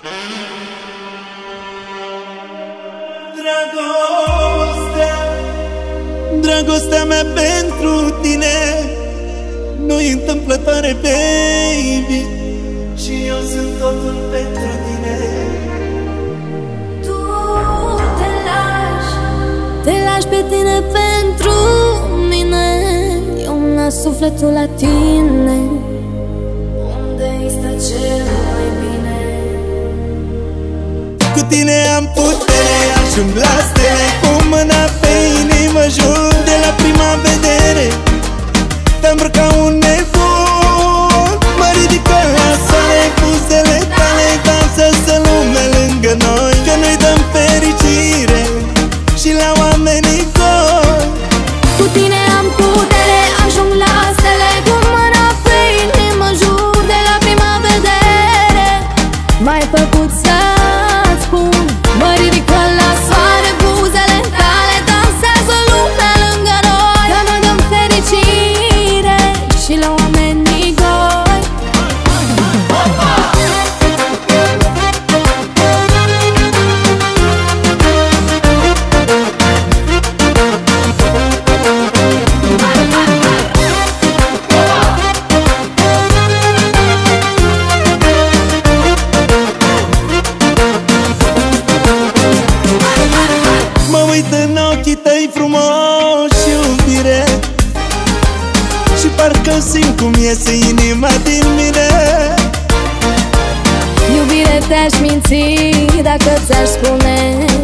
Dragostea mea pentru tine nu-i întâmplătoare, baby, și eu sunt totul pentru tine. Tu te lași pe tine pentru mine, eu îmi las sufletul la tine. Unde este cel mai bine? Cu tine am putere, ajung la stele, cu mâna pe inimă jur. De la prima vedere te-am îmbrăcat un nebun, mă ridică la soare, buzele tale dansează lumea lângă noi, că noi dăm fericire și la oamenii goi. Cu tine am putere, ajung la stele, cu mâna pe inimă jur. De la prima vedere m-ai făcut să-ți spun, mă ridică la soare, buzele tale dansează lumea lângă noi, că noi dăm fericire și la oamenii goi. Mă uit în ochii tăi frumoși, iubire, și parcă simt cum iese inima din mine. Iubire, te-aș minți dacă ți-aș spune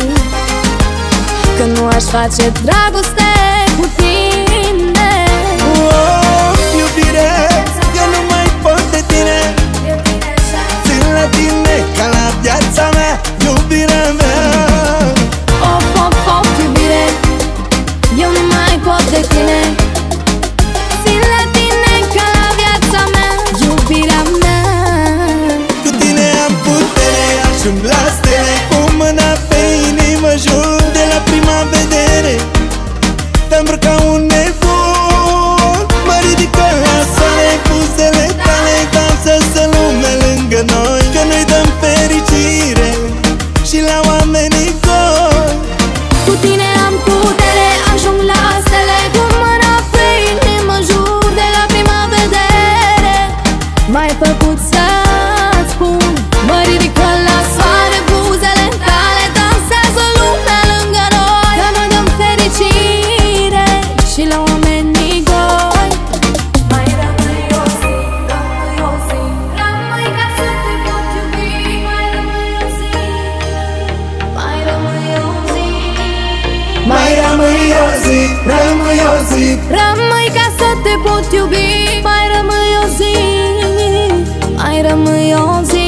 că nu aș face dragoste cu tine. Oh, iubire, eu nu mai pot de tine, țin la tine ca la viața mea, iubirea mea. Of, of, of, iubire, eu nu mai pot de tine, țin la tine ca la viața mea, iubirea mea. Cu tine am putere, ajung la stele, cu mâna pe inimă jur. De la prima vedere te-am îmbrăcat un nebun, mă ridică la soare, buzele tale dansează lumea lângă noi, că noi dăm fericire și la oamenii goi. Cu tine am putere, ajung la stele, cu mâna pe inimă jur. De la prima vedere m-ai făcut să-ți spun, mă ridică la soare, buzele tale dansează lumea lângă noi, că noi dăm fericire și la oamenii goi. Mai rămâi o zi, rămâi o zi, rămâi ca să te pot iubi. Mai rămâi o zi, mai rămâi o zi, Mai rămâi o zi, rămâi o zi, rămâi ca să te pot iubi. Mai rămâi o zi, mai rămâi o zi.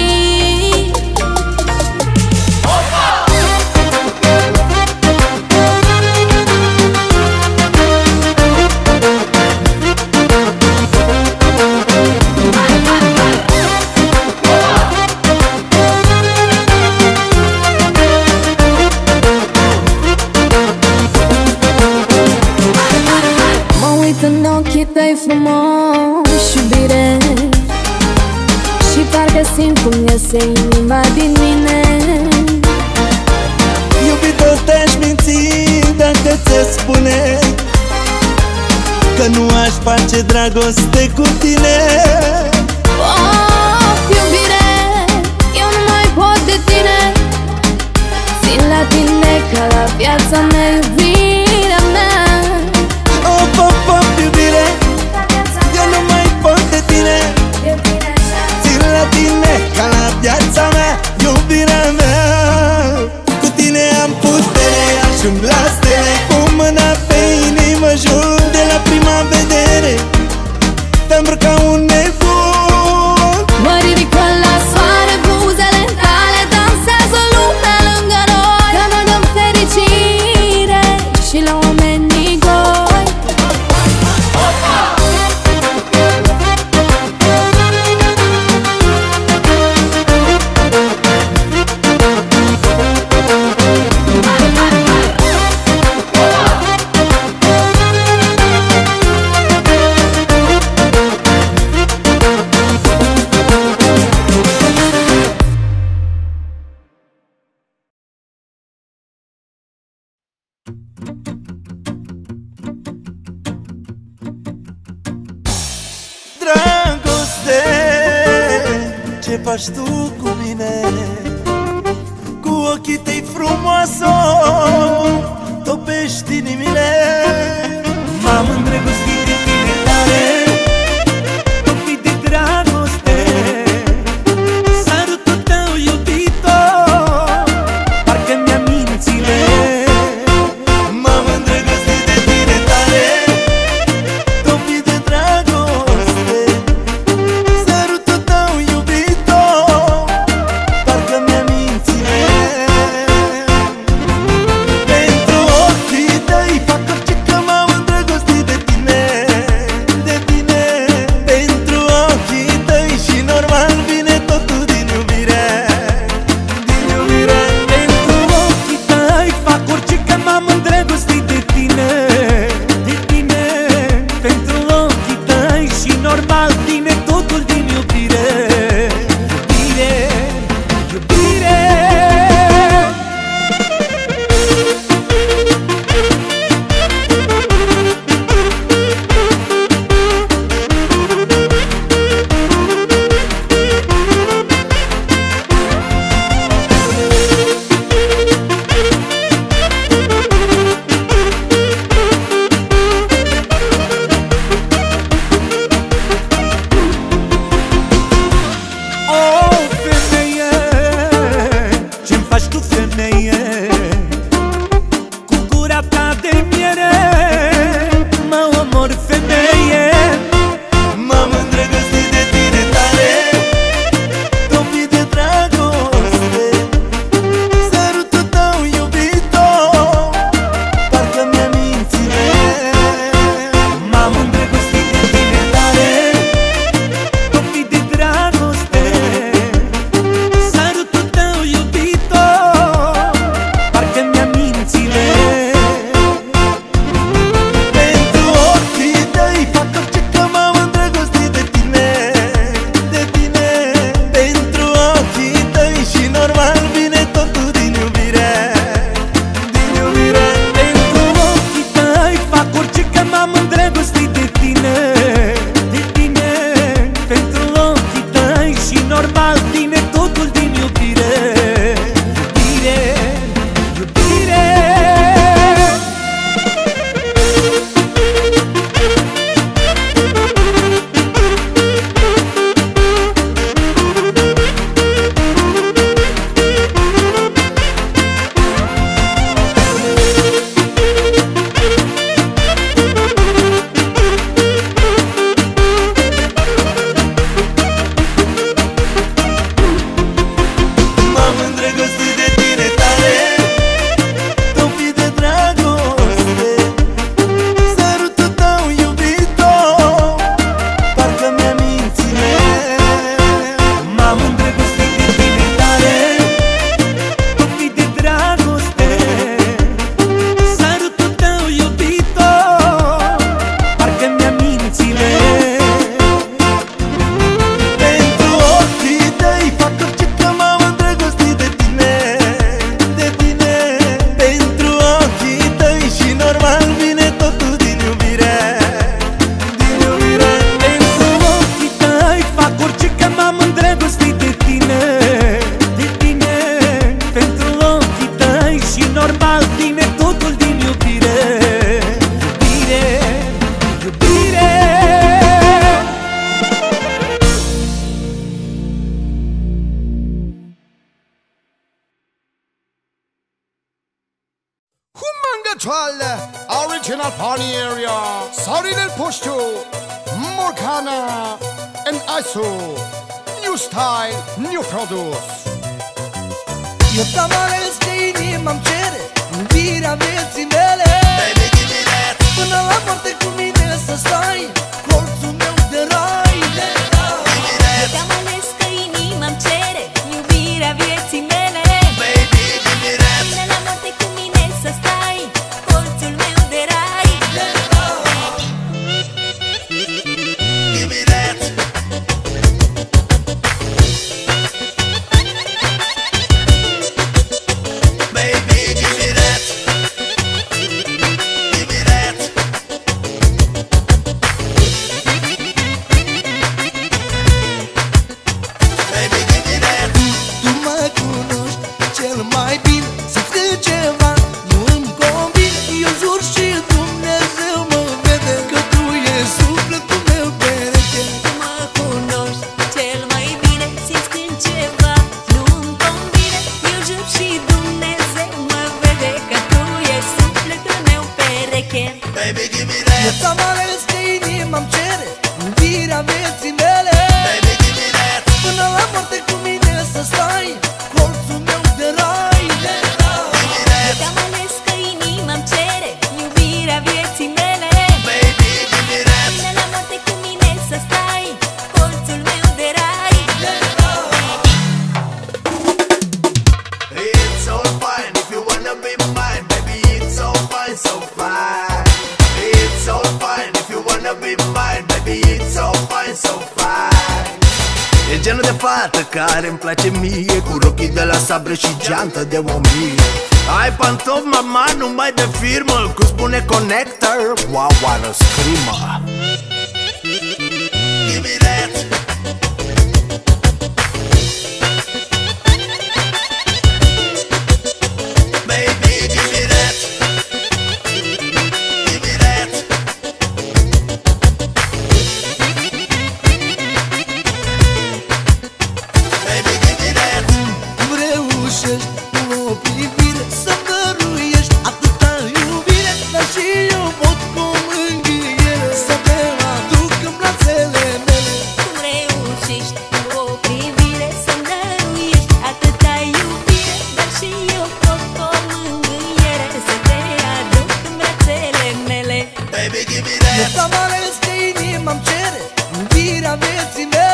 Mă uit în ochii tăi frumoși, iubire, și parcă simt cum iese inima din mine. iubito, te-aș minți dacă ți-aș spune că nu aș face dragoste cu tine. Of, iubire, eu nu mai pot de tine, țin la tine ca la viața mea, iubirea mea. Of, of, of, iubire, eu nu mai pot de tine, țin la tine ca la viața mea, iubirea mea. Cu tine am putere, ajung la stele, cu mâna pe inimă jur. De la prima vedere te-am îmbrăcat un nebun, faci tu cu mine. Cu ochii tăi frumoasă topești inimile. M-am îndrăgostit de tine tare, topit de dragoste. Sărutul tău iubito parcă mi-a mințile. M-am îndrăgostit de tine tare, topit de dragoste. Sărutul tău iubito parcă mi-a mințile. Pentru ochii tăi fac orice, că m-am îndrăgostit de tine, de tine. Pentru ochii tăi și normal vine totul din iubire, din iubire. Pentru ochii tăi fac orice, că m-am îndrăgostit de tine, de tine. Pentru ochii tăi și normal vine totul din iubire, iubire, iubire. O, femeie, ce-mi faci tu, femeie? Cu gura ta de miere mă omor, femeie. M-am îndrăgostit de tine tare, topit de dragoste. Sărutul tău iubito parcă mi-a mințile. M-am îndrăgostit de tine tare, topit de dragoste. Sărutul tău iubito parcă mi-a mințile. Pentru ochii tăi fac orice, că m-am îndrăgostit de tine, de tine. Pentru ochii tăi și normal vine totul din iubire, din iubire. Pentru ochii tăi fac orice, că m-am îndrăgostit de tine, de tine. Pentru ochii tăi și normal vine totul din iubire, iubire, iubire. M-am îndrăgostit de tine tare, topit de dragoste. Sărutul tău iubito parcă mi-a mințile. M-am îndrăgostit de tine tare, topit de dragoste. Sărutul tău iubito parcă mi-a mințile. Pentru ochii tăi fac orice, că m-am îndrăgostit de tine, de tine. Pentru ochii tăi și normal vine totul din iubire, din iubire. Pentru ochii tăi fac orice, că m-am îndrăgostit de tine, de tine. Pentru ochii tăi și normal vine totul din iubire, iubire, iubire. Humangachual, original pony area, Sorry del Pushtu, Morgana, and Isu. New style, new produce. Eu te-am ales că inima-mi cere iubirea vieții mele. Până la moarte cu mine să stai, colțul meu de rai. Eu te-am ales că inima-mi cere iubirea vieții mele. Până la moarte cu mine să stai, colțul meu de rai. Baby, give me that. genul de fată care îmi place mie, cu rochii de la sabre și geantă de 1000. Ai pantofi, mama, numai de firmă, cum spune Connector, wow, what a screamer. Give me that. Baby, give me that. Give me that. Baby, give me that. Cum reușești cu o privire să-mi dăruiești atâta iubire, dar și eu pot cu o mângâiere să te aduc în brațele mele. Cum reușești cu o privire să-mi dăruiești atâta iubire, dar și eu pot cu o mângâiere să te aduc în brațele mele. Baby, give me Eu that. t-am ales că inima-mi cere iubirea vieții mele.